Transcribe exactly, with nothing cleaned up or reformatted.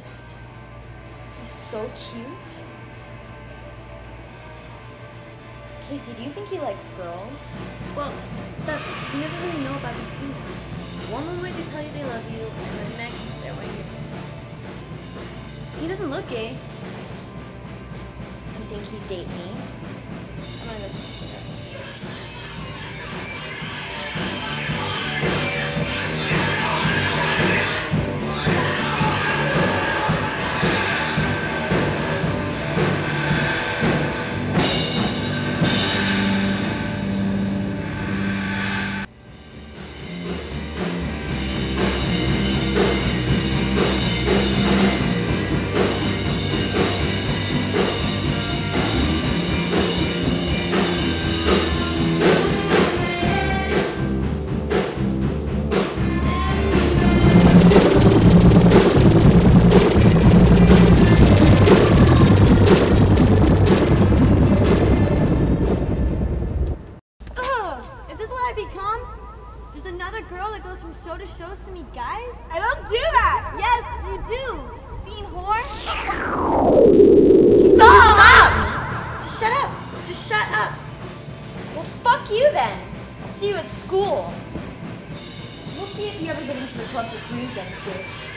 best. He's so cute. Casey, do you think he likes girls? Well, Steph, you never really know about these females. One moment they tell you they love you, and the next they're wearing your pants. He doesn't look gay. Do you think he'd date me? I'm gonna go smoke a cigarette. Become? There's another girl that goes from show to shows to meet guys? I don't do that! Yes, you do! Seen whore? Stop! Just shut up! Just shut up! Well, fuck you then. I'll see you at school. We'll see if you ever get into the club with me then, bitch.